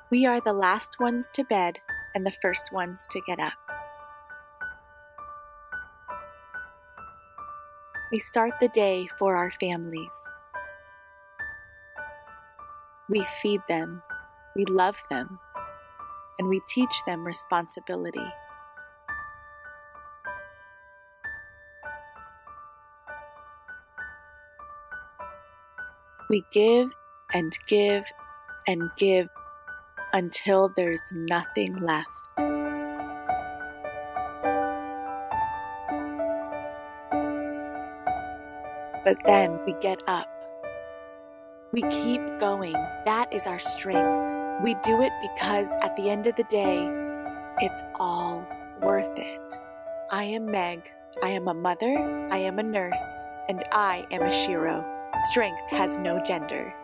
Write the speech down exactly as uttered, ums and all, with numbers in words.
We are the last ones to bed and the first ones to get up. We start the day for our families. We feed them, we love them, and we teach them responsibility. We give and give and give until there's nothing left. But then we get up. We keep going. That is our strength. We do it because at the end of the day, it's all worth it. I am Meg. I am a mother. I am a nurse. And I am a Shiro. Strength has no gender.